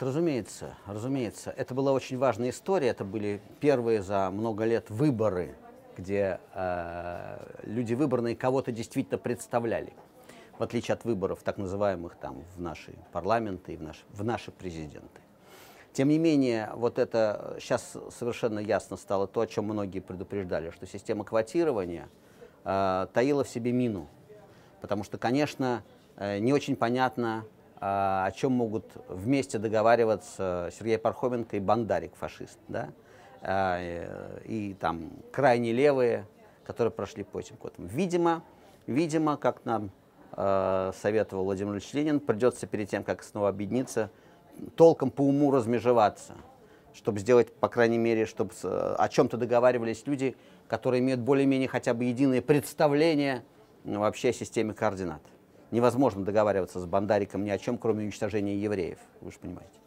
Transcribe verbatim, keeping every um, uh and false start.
разумеется, разумеется. Это была очень важная история. Это были первые за много лет выборы, где э, люди выбранные кого-то действительно представляли. В отличие от выборов, так называемых там в наши парламенты и в наши, в наши президенты. Тем не менее, вот это сейчас совершенно ясно стало то, о чем многие предупреждали, что система квотирования э, таила в себе мину. Потому что, конечно, э, не очень понятно, э, о чем могут вместе договариваться Сергей Пархоменко и Бандарик, фашист, да? э, и там крайне левые, которые прошли по этим кодам. Видимо, видимо, как нам э, советовал Владимир Ильич Ленин, придется перед тем, как снова объединиться, толком по уму размежеваться, чтобы сделать, по крайней мере, чтобы о чем-то договаривались люди, которые имеют более-менее хотя бы единое представление, ну, вообще о системе координат. Невозможно договариваться с Бандариком ни о чем, кроме уничтожения евреев, вы же понимаете.